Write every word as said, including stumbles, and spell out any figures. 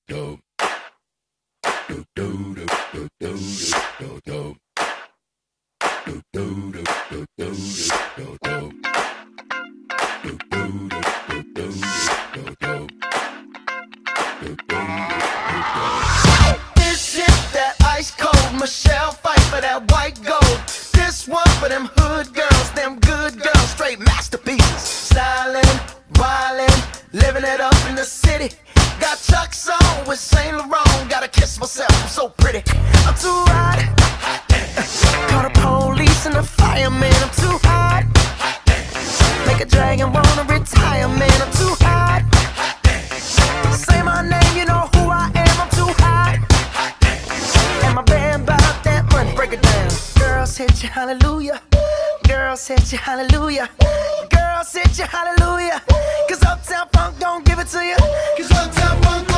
that ice cold Michelle fight for that white gold. This one for them hood girls, them good girls, straight masterpieces. Stylin', wildin', living it up in the city. Got Chuck's on with Saint Laurent. Gotta kiss myself, I'm so pretty. I'm too hot. Call the police and the fireman. I'm too hot. Make a dragon wanna retire, man. I'm too hot. Say my name, you know who I am. I'm too hot. And my band about that money. Break it down. Girls hit you, hallelujah. Girls hit you, hallelujah. Girls hit you, hallelujah. Cause Uptown Funk don't give it to you. Cause Uptown Funk